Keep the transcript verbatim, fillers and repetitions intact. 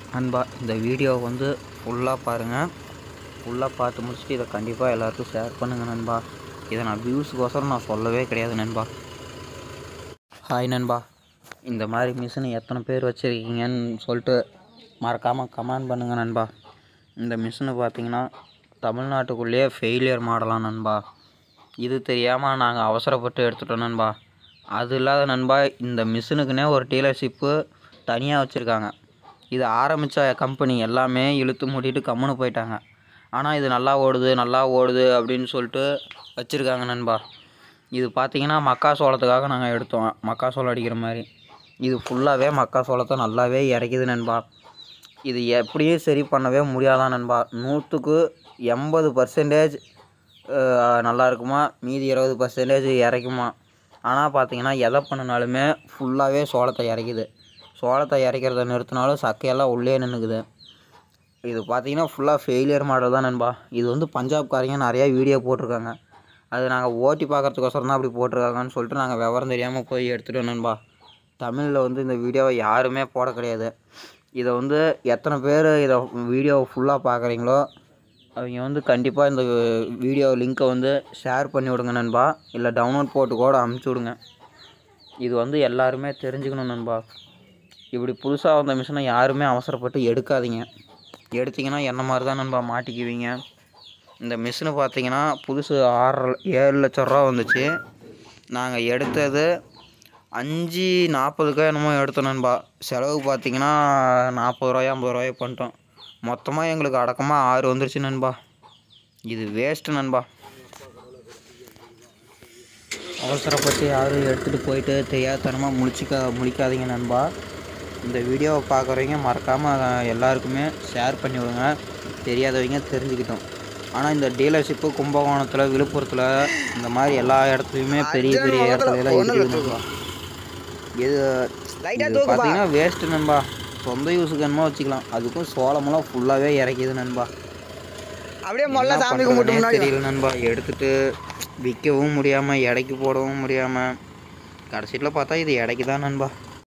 நண்பா இந்த வீடியோ வந்து ஃபுல்லாக பாருங்கள். ஃபுல்லாக பார்த்து முடிச்சுட்டு இதை கண்டிப்பாக எல்லாருக்கும் ஷேர் பண்ணுங்கள் நண்பா. இதை நான் வியூஸுக்கோசரம் நான் சொல்லவே கிடையாது நண்பா. ஹாய் நண்பா, இந்த மாதிரி மிஷின் எத்தனை பேர் வச்சுருக்கீங்கன்னு சொல்லிட்டு மறக்காமல் கமெண்ட் பண்ணுங்கள் நண்பா. இந்த மிஷினை பார்த்தீங்கன்னா தமிழ்நாட்டுக்குள்ளேயே ஃபெயிலியர் மாடலாம் நண்பா. இது தெரியாமல் நாங்கள் அவசரப்பட்டு எடுத்துட்டோம் நண்பா. அது இல்லாத நண்பா, இந்த மிஷினுக்குன்னே ஒரு டீலர்ஷிப்பு தனியாக வச்சுருக்காங்க. இது ஆரம்பித்த கம்பெனி எல்லாமே இழுத்து மூட்டிட்டு கம்முன்னு போயிட்டாங்க. ஆனால் இது நல்லா ஓடுது நல்லா ஓடுது அப்படின்னு சொல்லிட்டு வச்சுருக்காங்க நண்பா. இது பார்த்திங்கன்னா மக்காசோளத்துக்காக நாங்கள் எடுத்தோம், மக்காசோளம் அடிக்கிற மாதிரி. இது ஃபுல்லாகவே மக்காசோளத்தை நல்லாவே இறக்கிது நண்பா. இது எப்படியும் சரி பண்ணவே முடியாதான் நண்பா. நூற்றுக்கு எண்பது பர்சன்டேஜ் நல்லா இருக்குமா, மீதி இருபது பர்சன்டேஜ் இறக்குமா. ஆனால் பார்த்திங்கன்னா எதை பண்ணினாலுமே ஃபுல்லாகவே சோளத்தை இறக்கிது. சோளத்தை இறக்கிறத நிறுத்தினாலும் சக்கையெல்லாம் உள்ளே நின்றுக்குது. இது பார்த்திங்கன்னா ஃபுல்லாக ஃபெயிலியர் மாடல் தான் நண்பா. இது வந்து பஞ்சாப்காரங்க நிறையா வீடியோ போட்டிருக்காங்க. அது நாங்கள் ஓட்டி பார்க்குறதுக்கோசரம் தான் அப்படி போட்டிருக்காங்கன்னு சொல்லிட்டு நாங்கள் விவரம் தெரியாமல் போய் எடுத்துகிட்டோம் நண்பா. தமிழில் வந்து இந்த வீடியோவை யாருமே போட கிடையாது. இதை வந்து எத்தனை பேர் இதை வீடியோவை ஃபுல்லாக பார்க்குறீங்களோ அவங்க வந்து கண்டிப்பாக இந்த வீடியோ லிங்க்கை வந்து ஷேர் பண்ணி விடுங்க நண்பா. இல்லை டவுன்லோட் போட்டு கூட அமுச்சு விடுங்க. இது வந்து எல்லாருமே தெரிஞ்சுக்கணும் நண்பா. இப்படி புதுசாக வந்த மிஷினை யாருமே அவசரப்பட்டு எடுக்காதீங்க. எடுத்திங்கன்னா என்ன மாதிரி தான் நண்பா மாட்டிக்குவீங்க. இந்த மிஷினு பார்த்திங்கன்னா புதுசு ஆறு ஏழு லட்ச ரூபா வந்துச்சு. நாங்கள் எடுத்தது அஞ்சு நாற்பதுக்கோ என்னமோ எடுத்தோம் நண்பா. செலவு பார்த்திங்கன்னா நாற்பது ரூபாயோ ஐம்பது ரூபாயோ பண்ணிட்டோம். மொத்தமாக எங்களுக்கு அடக்கமாக ஆறு வந்துருச்சு நண்பா. இது வேஸ்ட்டு நண்பா. அவசரப்பட்டு யாரும் எடுத்துகிட்டு போயிட்டு தெரியாதனமாக முழிச்சிக்க முழிக்காதீங்க நண்பா. இந்த வீடியோவை பார்க்குறவங்க மறக்காமல் எல்லாருக்குமே ஷேர் பண்ணி விடுங்க, தெரியாதவங்க தெரிஞ்சுக்கிட்டோம். ஆனால் இந்த டீலர்ஷிப்பு கும்பகோணத்தில், விழுப்புரத்தில், இந்த மாதிரி எல்லா இடத்துலையுமே பெரிய பெரிய இடத்துலலாம் இருக்குது நண்பா. இது பார்த்தீங்கன்னா வேஸ்ட்டு நண்பா. சொந்த யூஸுக்கு என்னமோ வச்சுக்கலாம். அதுக்கும் சோளமெல்லாம் ஃபுல்லாகவே இறக்கிது நண்பா. அப்படியே மொல்ல சாமி கும்பிட்டு தெரியல நண்பா. எடுத்துகிட்டு விற்கவும் முடியாமல், எடைக்கு போடவும் முடியாமல், கடைசியில் பார்த்தா இது எடைக்கு தான் நண்பா.